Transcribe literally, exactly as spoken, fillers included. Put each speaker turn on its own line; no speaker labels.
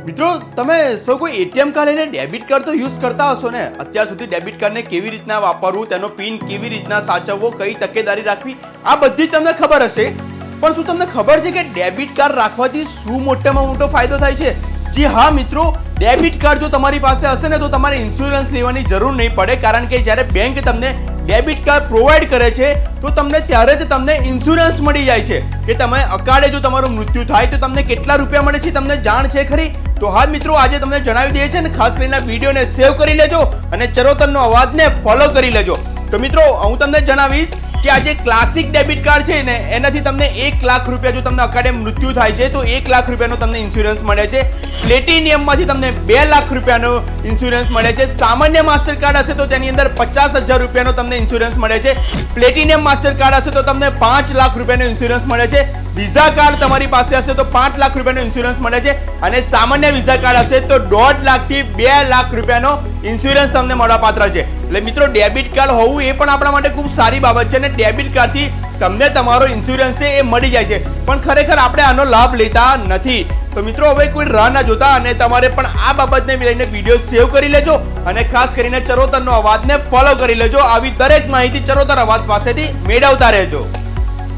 મિત્રો તમે સૌ કોઈ એટીએમ કાર્ડ લઈને ડેબિટ કાર્ડ તો યુઝ કરતા હશો ને। અત્યાર સુધી ડેબિટ કાર્ડને કેવી રીતના વાપરવું, તેનો પિન કેવી રીતના સાચવવો, કઈ તકેદારી રાખવી, આ બધી તમને ખબર હશે। પણ શું તમને ખબર છે કે ડેબિટ કાર્ડ રાખવાથી શું મોટામાં મોટો ફાયદો થાય છે? જી હા મિત્રો, ડેબિટ કાર્ડ જો તમારી પાસે હશે ને તો તમારે ઇન્સ્યોરન્સ લેવાની જરૂર નહીં પડે, કારણ કે જ્યારે બેંક તમને ડેબિટ કાર્ડ પ્રોવાઈડ કરે છે તો તમને ત્યારે જ તમને ઇન્સ્યોરન્સ મળી જાય છે કે તમે અકાળે જો તમારું મૃત્યુ થાય તો તમને કેટલા રૂપિયા મળે છે તમને જાણ છે ખરી? તો હા મિત્રો, આજે તમને જણાવી દઈએ છે ને, ખાસ કરીને વિડીયોને સેવ કરી લેજો અને ચરોતરનો અવાજને ફોલો કરી લેજો। તો મિત્રો હું તમને જણાવીશ કે આ જે ક્લાસિક ડેબિટ કાર્ડ છે ને એનાથી તમને એક લાખ રૂપિયા જો તમને અકાળે મૃત્યુ થાય છે તો એક લાખ રૂપિયાનો તમને ઇન્સ્યોરન્સ મળે છે। પ્લેટિનિયમમાંથી તમને બે લાખ રૂપિયાનો ઇન્સ્યોરન્સ મળે છે। સામાન્ય માસ્ટર કાર્ડ હશે તો તેની અંદર પચાસ હજાર રૂપિયાનો તમને ઇન્સ્યોરન્સ મળે છે। પ્લેટિનિયમ માસ્ટર કાર્ડ હશે તો તમને પાંચ લાખ રૂપિયાનો ઇન્સ્યોરન્સ મળે છે। વિઝા કાર્ડ તમારી પાસે હશે તો પાંચ લાખ રૂપિયાનો ઇન્સ્યોરન્સ મળે છે અને સામાન્ય વિઝા કાર્ડ હશે તો દોઢ લાખ થી બે લાખ રૂપિયાનો ઇન્સ્યોરન્સ તમને મળવાપાત્ર છે। એટલે મિત્રો ડેબિટ કાર્ડ હોવું એ પણ આપણા માટે ખૂબ સારી બાબત છે અને ડેબિટ કાર્ડથી તમને તમારો ઇન્સ્યોરન્સ છે એ મળી જાય છે, પણ ખરેખર આપણે આનો લાભ લેતા નથી। તો મિત્રો હવે કોઈ રાહ ના જોતા અને તમારે પણ આ બાબતને લઈને વિડીયો સેવ કરી લેજો અને ખાસ કરીને ચરોતરનો અવાજને ફોલો કરી લેજો। આવી દરેક માહિતી ચરોતર અવાજ પાસેથી મેળવતા રહેજો।